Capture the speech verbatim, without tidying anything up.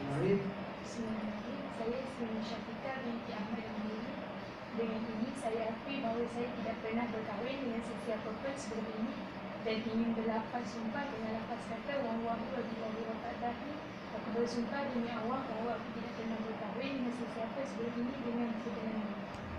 Bismillahirrahmanirrahim. Saya Sri Syafiqah binti Ahmad Al-Miri. Dengan ini saya akui bahawa saya tidak pernah berkahwin dengan sesiapa pun sebelum ini dan ingin berlafaz sumpah dengan lafaz kata wallahu billahi wa ta'ala. Aku bersumpah demi Allah bahawa aku tidak pernah berkahwin dengan sesiapa sebelum ini dengan sebenarnya.